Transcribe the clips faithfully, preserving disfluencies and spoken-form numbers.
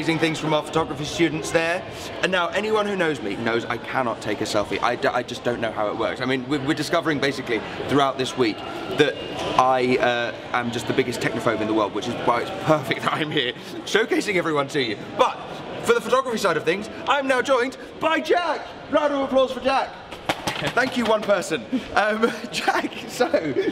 amazing things from our photography students there. And now anyone who knows me knows I cannot take a selfie. I, d I just don't know how it works. I mean, we're, we're discovering basically throughout this week that I uh, am just the biggest technophobe in the world, which is why it's perfect that I'm here showcasing everyone to you. But for the photography side of things, I'm now joined by Jack. Round of applause for Jack. Thank you, one person. Um, Jack, so,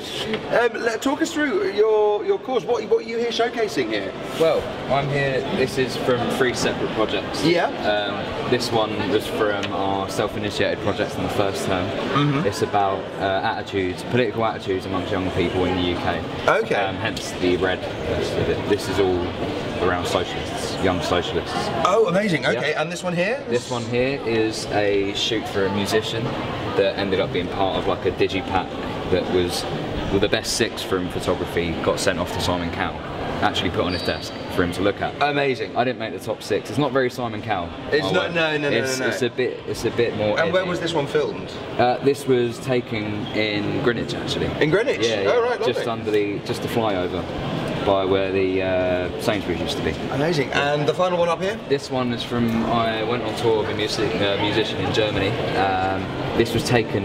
um, let, talk us through your, your course. What, what are you here showcasing here? Well, I'm here, this is from three separate projects. Yeah. Um, this one was from our self-initiated projects in the first term. Mm-hmm. It's about uh, attitudes, political attitudes amongst young people in the U K. Okay. Um, hence the red. This is all around socialists, young socialists. Oh, amazing. Okay, yeah. And this one here? This one here is a shoot for a musician that ended up being part of like a digipack that was, well, the best six from photography got sent off to Simon Cowell, actually put on his desk for him to look at. Amazing. I didn't make the top six. It's not very Simon Cowell. It's not. No, no, no, it's, no, no. It's a bit. It's a bit more. And edgy. where was this one filmed? Uh, this was taken in Greenwich, actually. In Greenwich. Yeah. yeah. Oh right. Just lovely. under the, just the flyover by where the uh, Sainsbury's used to be. Amazing. And the final one up here? This one is from, I went on tour with a music, uh, musician in Germany. Um, this was taken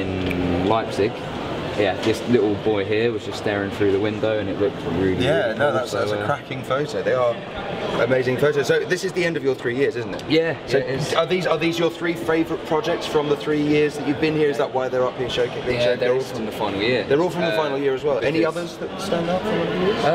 in Leipzig. Yeah, this little boy here was just staring through the window and it looked really, Yeah, really no, cool. that's, that's so, a uh, cracking photo. They are amazing photos. So this is the end of your three years, isn't it? Yeah. So it is. are these are these your three favourite projects from the three years that you've been here? Is that why they're up here showcasing? Yeah, they're all from the final year. They're all from the Uh, final year as well. Any because- others that stand out from the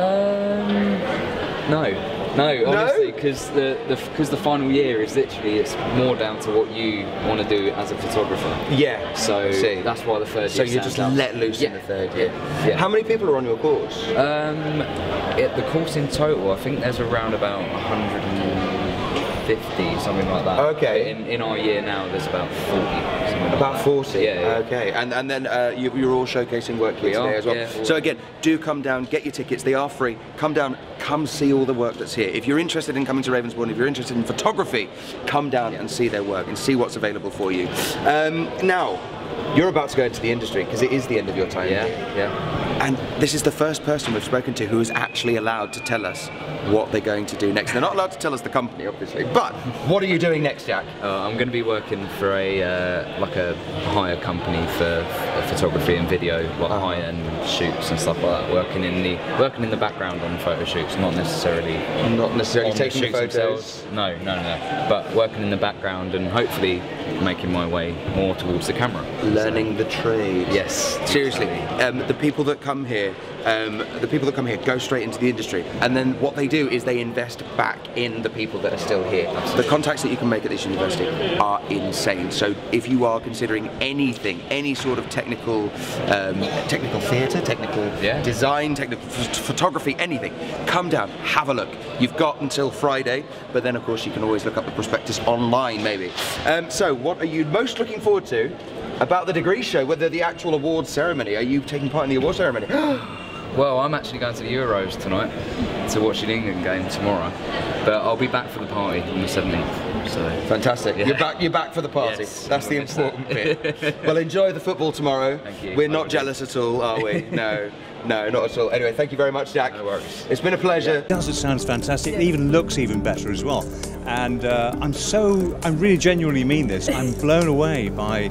years? Um, no. No, honestly, because the because the, the final year is literally, it's more down to what you want to do as a photographer. Yeah. So See. that's why the third So year you just stands out. let loose Yeah. in the third year. Yeah. How many people are on your course? Um, it, the course in total, I think there's around about one hundred fifty, something like that. Okay. In, in our year now, there's about forty. Something About like forty. Yeah, yeah. Okay. And and then uh, you, you're all showcasing work here We today are, as well. yeah. So again, do come down, get your tickets. They are free. Come down, come see all the work that's here. If you're interested in coming to Ravensbourne, if you're interested in photography, come down Yeah. and see their work and see what's available for you. Um, now, you're about to go into the industry because it is the end of your time. Yeah, yeah. And this is the first person we've spoken to who is actually allowed to tell us what they're going to do next. They're not allowed to tell us the company, obviously, but what are you doing next, Jack? Uh, I'm going to be working for a uh, like a hire company for f photography and video, like Uh-huh. high-end shoots and stuff like that. Working in the working in the background on photo shoots, not necessarily Not necessarily on taking the the shoots photos. themselves. No, no, no. But working in the background and hopefully making my way more towards the camera. Learning the trade. Yes, Seriously, um, the people that come here, um, the people that come here go straight into the industry, and then what they do is they invest back in the people that are still here. Absolutely. The contacts that you can make at this university are insane. So if you are considering anything, any sort of technical, um, technical theatre, technical Yeah. design, technical ph photography, anything, come down, have a look. You've got until Friday, but then of course you can always look up the prospectus online, maybe. Um, so what are you most looking forward to about the degree show, whether the actual awards ceremony? Are you taking part in the award ceremony? Well, I'm actually going to the Euros tonight to watch an England game tomorrow, but I'll be back for the party on the seventeenth. So Fantastic. Yeah. You're back. You're back for the party. Yes, That's the I miss that. important bit. Well, enjoy the football tomorrow. Thank you. We're not Hopefully. jealous at all, are we? No, no, not at all. Anyway, thank you very much, Jack. No worries. It's been a pleasure. It does, it sounds fantastic. It even looks even better as well. And uh, I'm so, I really genuinely mean this, I'm blown away by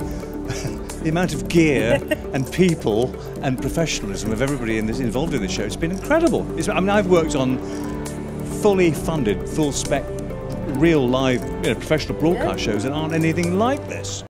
the amount of gear and people and professionalism of everybody in this, involved in this show. It's been incredible. It's, I mean, I've worked on fully funded, full spec, real live, you know, professional broadcast shows that aren't anything like this.